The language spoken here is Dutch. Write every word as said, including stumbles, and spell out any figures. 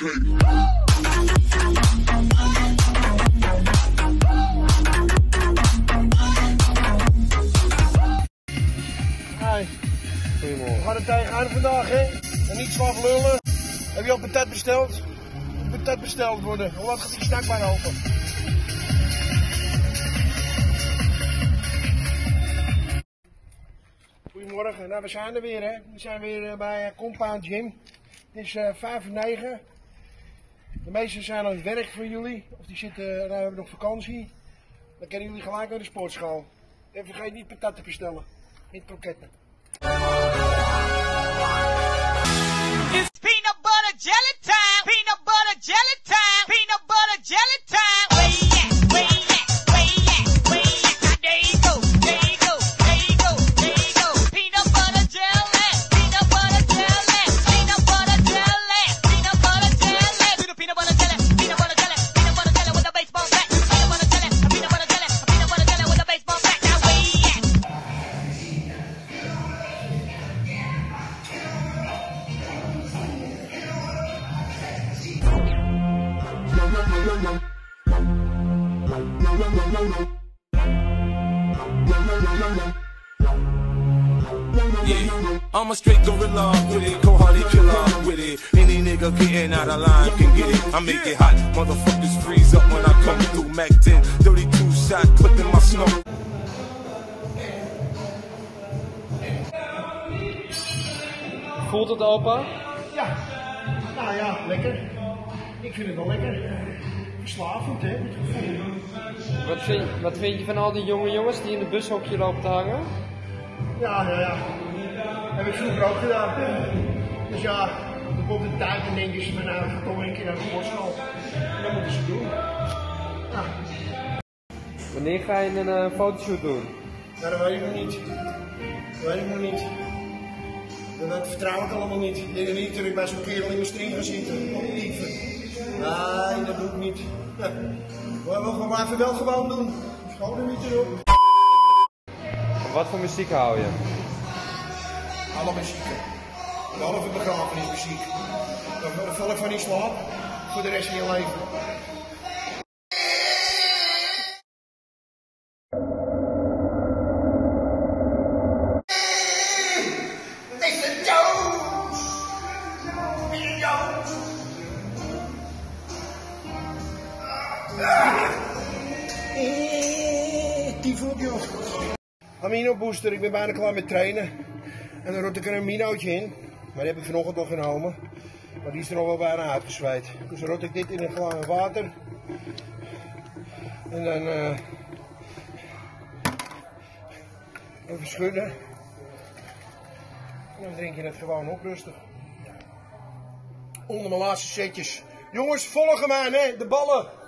Hi. Goedemorgen. We gaan er tegenaan vandaag, hè? En niet zwaar lullen. Heb je al patat besteld? Patat besteld worden. Hoe laat gaat die snackbar open? Goedemorgen. Nou, we zijn er weer, hè? We zijn weer bij Compound Gym. Het is uh, vijf voor negen. De meesten zijn aan het werk voor jullie. Of die zitten, nou, hebben nog vakantie. Dan kunnen jullie gelijk naar de sportschool. En vergeet niet patat te bestellen. Niet kroketten. It's peanut butter jelly time. Peanut butter jelly time. Peanut butter jelly time. Where you at? Where you at? Where you at? Where you at? Now there you go. There you go. There you go. There you go. Peanut butter jelly. Peanut butter jelly. Peanut butter jelly. Peanut butter jelly. Do the peanut butter jelly. Peanut butter jelly. Peanut butter jelly with a baseball bat. Peanut butter jelly. Peanut butter jelly. Peanut butter jelly with a baseball bat. Now where you at? Yeah, I'm a straight gorilla with it, cold hearted killer with it. Any nigga getting out of line can get it. I make it hot, motherfuckers freeze up when I come through. Mac ten, thirty-two shot, clipping my snow. Voelt het, opa? Ja, nou ja, lekker. Ik vind het wel lekker. Verslavend, hè, het gevoel. Wat vind, wat vind je van al die jonge jongens die in het bushokje lopen te hangen? Ja, ja, ja. Heb ik vroeger ook gedaan. Dus ja, er komt een tijd en denken ze van nou, ik ga toch een keer naar de sportschool. En dat moeten ze doen. Ja. Wanneer ga je een uh, fotoshoot doen? Nou, dat weet ik nog niet. Dat weet ik nog niet. Dat vertrouw ik allemaal niet. Ik denk niet dat ik bij zo'n kerel in mijn string ga zitten. Op dieven. Nee, dat doe ik niet. Ja. We gaan maar even wel gewoon doen. Schoon er niet erop. Wat voor muziek hou je? Alle muzieken. Behalve begrafenismuziek. Dan val ik van in slaap. Voor de rest van je leven. Amino booster, ik ben bijna klaar met trainen. En dan rot ik er een aminootje in. Maar die heb ik vanochtend nog genomen. Maar die is er nog wel bijna uitgezweet. Dus dan rot ik dit in een glas water. En dan uh, even schudden. En dan drink je het gewoon op rustig. Onder mijn laatste setjes. Jongens, volgen mij, hè, de ballen.